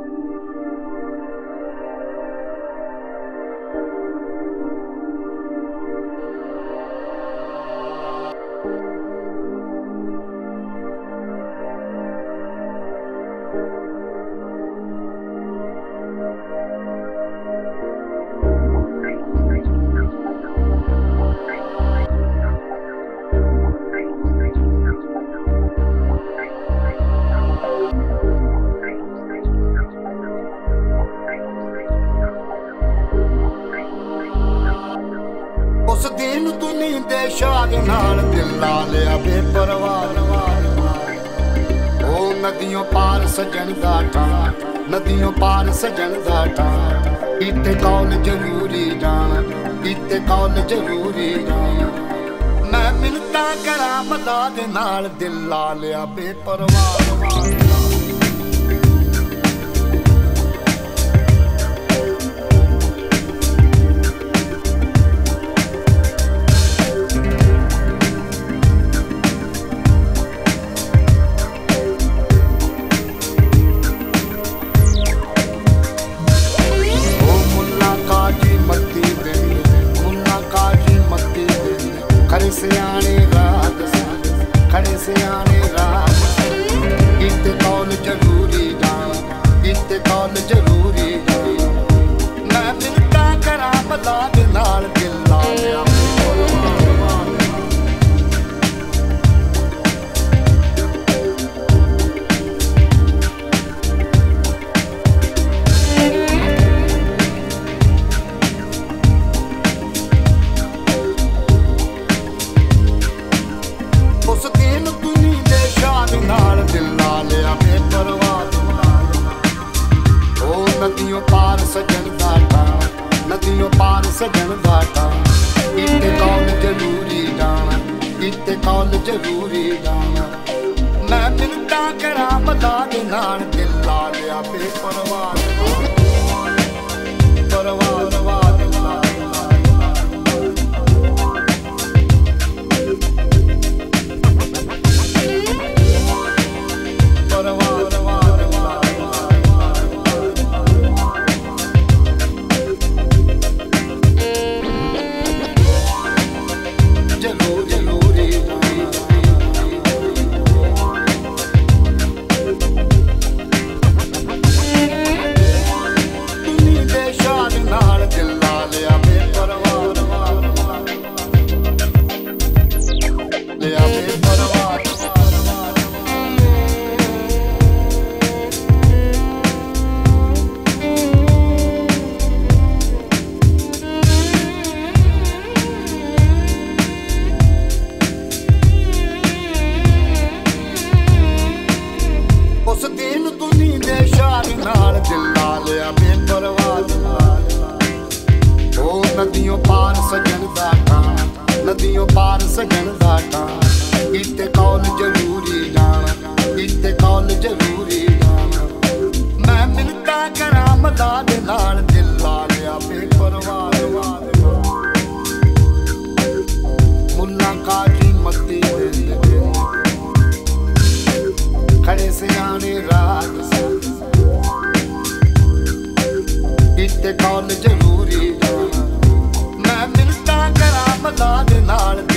उस दिन तू नींदे शाद नाल दिल ला लिया बेपरवाह। ओ नदियों पार सजन दा ठाण, नदियों पार सजन दा ठाण। इत्ते कौन जरूरी जाना, इत्ते कौन जरूरी जाना। मैं मिलता करा मदा दे नाल दिल ला लिया बेपरवाह। सियाने रात खड़े सियाने रात। इत्ते कौन जरूरी जाना, इत्ते कौन जरूरी जाना। मैं मिलता करा मदा दे नाल दिल ला लिया। उस दिन तू नींदे शाद नाल दिल ला लिया बेपरवाह। ओ नदियों पार सजन दा ठाण, नदियों पार सजन दा ठाण। इत्ते कौन जरूरी जाना, इत्ते कौन जरूरी जाना। मैं मिलता करा मदा दे नाल दिल ला लिया बेपरवाह। परवाह उस दिन तू नींदे शाद नाल दिल ला लिया बेपरवाह। ओ नदियों पार सजन दा ठाण, नदियों पार सजन दा ठाण। इत्ते कौन जरूरी जाना, इत्ते कौन जरूरी जाना। मैं मिलता करा मदा दे नाल दिल ला लिया बेपरवाह। मुन्ना काजी मत्ती खड़े सियाने रात। इत्ते कौन जरूरी जाना। मैं मिलता करा मदा दे नाल।